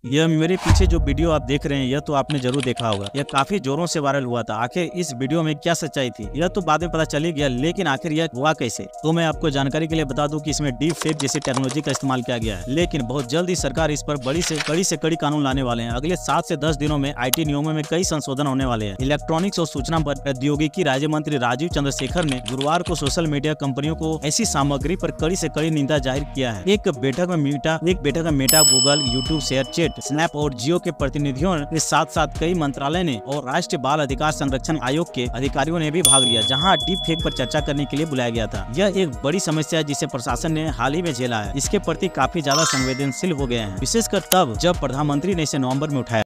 यह मेरे पीछे जो वीडियो आप देख रहे हैं यह तो आपने जरूर देखा होगा। यह काफी जोरों से वायरल हुआ था। आखिर इस वीडियो में क्या सच्चाई थी यह तो बाद में पता चल ही गया, लेकिन आखिर यह हुआ कैसे, तो मैं आपको जानकारी के लिए बता दूं कि इसमें डीप फेक जैसी टेक्नोलॉजी का इस्तेमाल किया गया है। लेकिन बहुत जल्द ही सरकार इस पर कड़ी से कड़ी कानून लाने वाले हैं। अगले 7 से 10 दिनों में IT नियमों में कई संशोधन होने वाले हैं। इलेक्ट्रॉनिक्स और सूचना प्रौद्योगिकी राज्य मंत्री राजीव चंद्रशेखर ने गुरुवार को सोशल मीडिया कंपनियों को ऐसी सामग्री पर कड़ी से कड़ी निंदा जाहिर किया है। एक बैठक में Meta, Google, YouTube, ShareChat, Snap और जियो के प्रतिनिधियों के साथ कई मंत्रालय ने और राष्ट्रीय बाल अधिकार संरक्षण आयोग के अधिकारियों ने भी भाग लिया, जहां डीप फेक पर चर्चा करने के लिए बुलाया गया था। यह एक बड़ी समस्या है जिसे प्रशासन ने हाल ही में झेला है। इसके प्रति काफी ज्यादा संवेदनशील हो गए हैं, विशेषकर तब जब प्रधानमंत्री ने इसे नवंबर में उठाया।